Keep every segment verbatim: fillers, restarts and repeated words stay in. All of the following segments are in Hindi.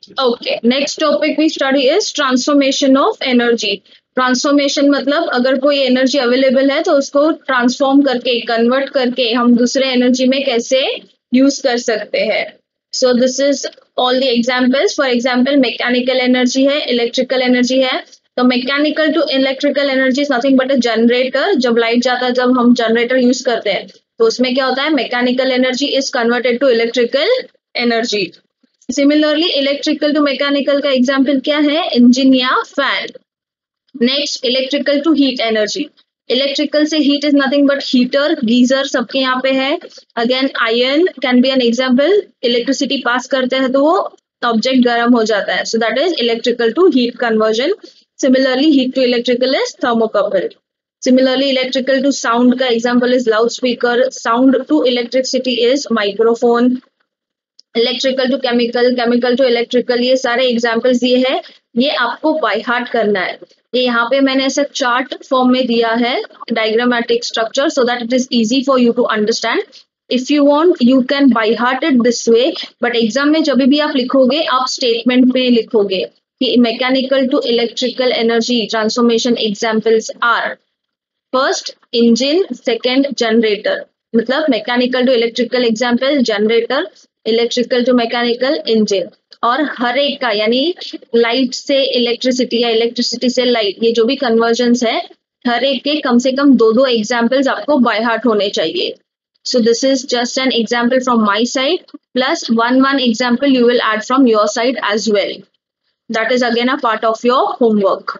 Okay, next topic we study is transformation of energy. Transformation मतलब अगर कोई एनर्जी अवेलेबल है तो उसको ट्रांसफॉर्म करके, कन्वर्ट करके हम दूसरे एनर्जी में कैसे यूज कर सकते हैं। So this is all the examples. For example mechanical energy है, इलेक्ट्रिकल एनर्जी है। तो mechanical to electrical energy is nothing but a generator. जब लाइट जाता है, जब हम जनरेटर यूज करते हैं तो उसमें क्या होता है, mechanical energy is converted to electrical energy. Similarly electrical to mechanical का एग्जाम्पल क्या है, इंजन या fan. Next electrical to heat energy. Electrical से heat is nothing but heater, geyser सबके यहाँ पे है। Again iron can be an example. Electricity pass करते हैं तो वो ऑब्जेक्ट गर्म हो जाता है, so that is electrical to heat conversion. Similarly heat to electrical is thermocouple. Similarly electrical to sound का example is loud speaker. Sound to electricity is microphone. Electrical to chemical, chemical to electrical, ये सारे एग्जाम्पल्स दिए हैं। ये आपको बाय हार्ट करना है। ये यहाँ पे मैंने ऐसा चार्ट फॉर्म में दिया है, diagrammatic structure, so that it is easy for you to understand. If you want you can by heart it this way, but exam में जब भी आप लिखोगे आप स्टेटमेंट में लिखोगे कि mechanical to electrical energy transformation examples are first engine, second generator. मतलब mechanical to electrical example generator, electrical to mechanical engine. और हर एक का यानी लाइट से इलेक्ट्रिसिटी या इलेक्ट्रिसिटी से लाइट, ये जो भी कन्वर्जन्स है हर एक के कम से कम दो दो एग्जाम्पल्स आपको बाय हार्ट होने चाहिए। So this is just an example from my side, plus one one example you will add from your side as well. That is again a part of your homework.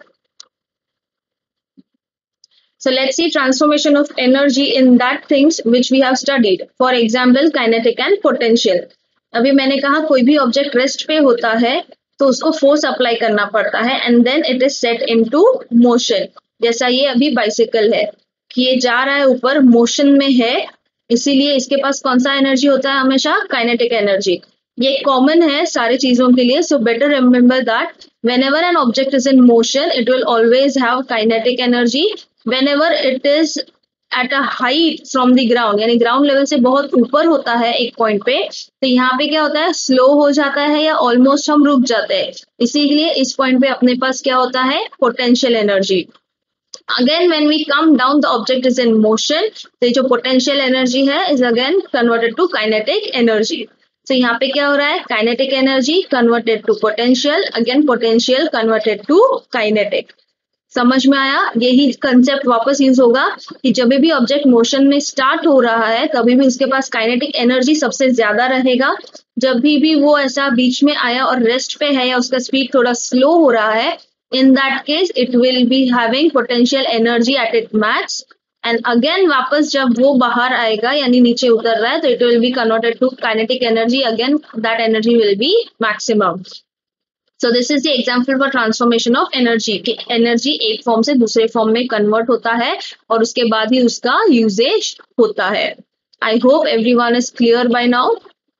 So let's see transformation of energy in that things which we have studied. For example, kinetic and potential. अभी मैंने कहा कोई भी ऑब्जेक्ट रेस्ट पे होता है तो उसको फोर्स अप्लाई करना पड़ता है and then it is set into motion. जैसा ये अभी बाइसिकल है कि ये जा रहा है ऊपर, मोशन में है, इसीलिए इसके पास कौन सा एनर्जी होता है, हमेशा काइनेटिक एनर्जी। ये कॉमन है सारी चीजों के लिए, so better remember that whenever an object is in motion it will always have kinetic energy. whenever it is at a height from the ground, यानी ग्राउंड लेवल से बहुत ऊपर होता है एक पॉइंट पे, तो यहाँ पे क्या होता है, स्लो हो जाता है या ऑलमोस्ट हम रुक जाते हैं। इसीलिए इस पॉइंट पे अपने पास क्या होता है, potential energy. Again when we come down the object is in motion, तो जो पोटेंशियल एनर्जी है is again converted to kinetic energy. तो यहाँ पे क्या हो रहा है, kinetic energy converted to potential, again potential converted to kinetic. समझ में आया? यही कंसेप्ट वापस यूज होगा कि जब भी ऑब्जेक्ट मोशन में स्टार्ट हो रहा है तभी भी उसके पास काइनेटिक एनर्जी सबसे ज्यादा रहेगा। जब भी भी वो ऐसा बीच में आया और रेस्ट पे है या उसका स्पीड थोड़ा स्लो हो रहा है, in that case it will be having potential energy at it max. And again वापस जब वो बाहर आएगा यानी नीचे उतर रहा है तो it will be converted to kinetic energy, again that energy will be maximum. So this is the example for transformation of energy कि एनर्जी एक फॉर्म से दूसरे फॉर्म में कन्वर्ट होता है और उसके बाद ही उसका यूजेज होता है। I hope everyone is clear by now.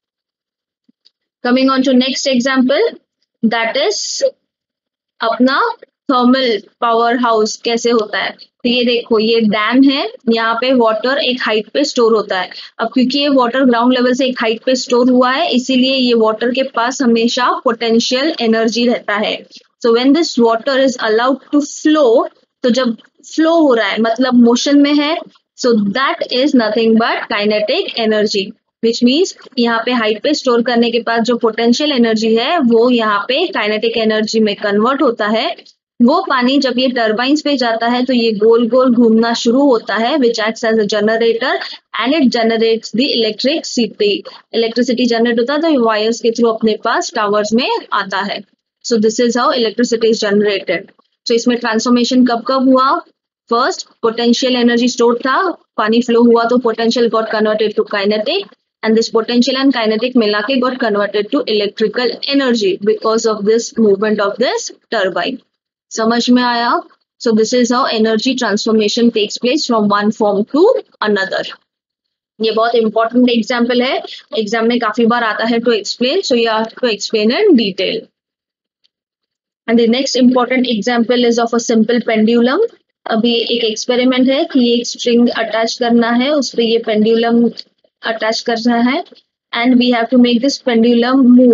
Coming on to next example, that is अपना थर्मल पावर हाउस कैसे होता है। तो ये देखो, ये डैम है, यहाँ पे वाटर एक हाइट पे स्टोर होता है। अब क्योंकि ये वाटर ग्राउंड लेवल से एक हाइट पे स्टोर हुआ है, इसीलिए ये वाटर के पास हमेशा पोटेंशियल एनर्जी रहता है। So when this water is allowed to flow, तो जब फ्लो हो रहा है मतलब मोशन में है, so that is nothing but kinetic energy, which means यहाँ पे हाइट पे स्टोर करने के बाद जो पोटेंशियल एनर्जी है वो यहाँ पे काइनेटिक एनर्जी में कन्वर्ट होता है। वो पानी जब ये टर्बाइंस पे जाता है तो ये गोल गोल घूमना शुरू होता है, which acts as a generator and it generates the electricity. Electricity generate होता है तो ये वायर्स के थ्रू अपने पास टावर्स में आता है। So this is how electricity is generated. So इसमें ट्रांसफॉर्मेशन कब कब हुआ, फर्स्ट पोटेंशियल एनर्जी स्टोर था, पानी फ्लो हुआ तो potential got converted to kinetic and this potential and kinetic मिला के got converted to electrical energy because of this movement of this turbine. समझ में आया? So this is how energy transformation takes place from one form to another. ये बहुत important example है, एग्जाम में काफी बार आता है to explain, so you have to explain in detail. And the next important example is of a simple pendulum. अभी एक एक्सपेरिमेंट है कि एक स्ट्रिंग अटैच करना है, उस पर ये पेंडुलम अटैच कर रहा है and we have to make this pendulum move.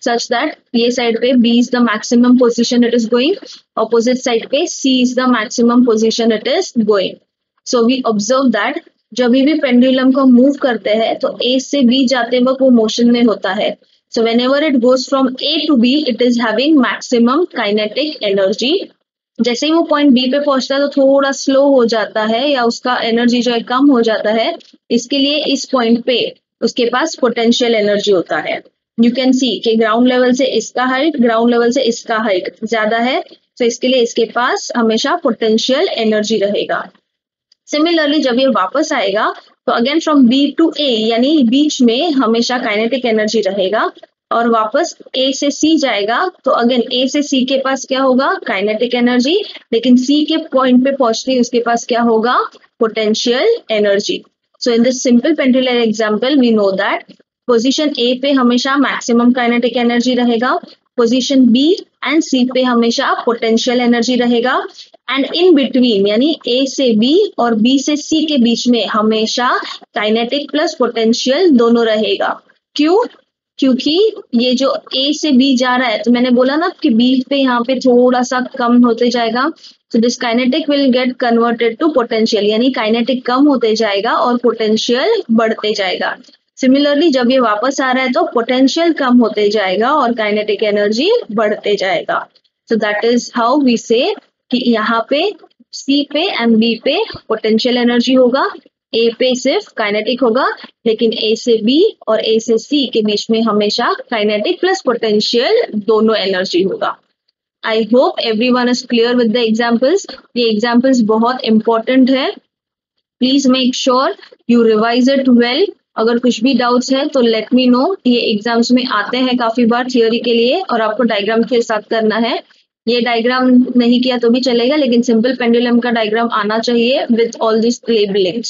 such that ये साइड पे B is the maximum position it is going, opposite side पे C is the maximum position it is going. So we observe that जब भी पेंडुलम को मूव करते हैं तो A से B जाते वक्त वो मोशन में होता है. So whenever it goes from A to B, it is having maximum kinetic energy. जैसे ही वो पॉइंट बी पे पहुंचता है तो थोड़ा स्लो हो जाता है या उसका एनर्जी जो है कम हो जाता है. इसके लिए इस पॉइंट पे उसके पास पोटेंशियल एनर्जी होता है. यू कैन सी कि ग्राउंड लेवल से इसका हाइट, ग्राउंड लेवल से इसका हाइट ज्यादा है, तो इसके लिए इसके पास हमेशा पोटेंशियल एनर्जी रहेगा. सिमिलरली जब ये वापस आएगा तो again from B to A यानी बीच में हमेशा काइनेटिक एनर्जी रहेगा, और वापस ए से सी जाएगा तो अगेन ए से सी के पास क्या होगा, काइनेटिक एनर्जी, लेकिन सी के पॉइंट पे पहुंचते ही उसके पास क्या होगा, potential energy. So in this simple pendular example we know that position A पे हमेशा मैक्सिमम काइनेटिक एनर्जी रहेगा, पोजीशन बी एंड सी पे हमेशा पोटेंशियल एनर्जी रहेगा, एंड इन बिटवीन यानी ए से बी और बी से सी के बीच में हमेशा काइनेटिक प्लस पोटेंशियल दोनों रहेगा. क्यों? क्योंकि ये जो ए से बी जा रहा है, तो मैंने बोला ना कि बी पे यहाँ पे थोड़ा सा कम होते जाएगा, तो this kinetic will get converted to potential, यानी काइनेटिक कम होते जाएगा और पोटेंशियल बढ़ते जाएगा. सिमिलरली जब ये वापस आ रहा है तो पोटेंशियल कम होते जाएगा और काइनेटिक एनर्जी बढ़ते जाएगा. So that is how we say कि यहाँ पे सी पे एंड बी पे पोटेंशियल एनर्जी होगा, ए पे सिर्फ काइनेटिक होगा, लेकिन ए से बी और ए से सी के बीच में हमेशा काइनेटिक प्लस पोटेंशियल दोनों एनर्जी होगा. I hope everyone is clear with the examples. ये एग्जांपल्स बहुत इंपॉर्टेंट है, please make sure you revise it well. अगर कुछ भी डाउट्स है तो लेट मी नो. ये एग्जाम्स में आते हैं काफी बार थियोरी के लिए और आपको डायग्राम के साथ करना है. ये डायग्राम नहीं किया तो भी चलेगा, लेकिन सिंपल पेंडुलम का डायग्राम आना चाहिए विद ऑल दिस लेबलिंग्स.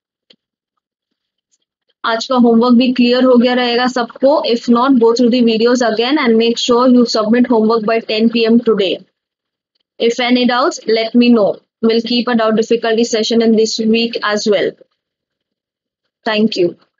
आज का होमवर्क भी क्लियर हो गया रहेगा सबको. If not, go through the videos again and make sure you submit homework by ten P M today. If any doubts, let me know. We'll keep a doubt difficulty session in this week as well. Thank you.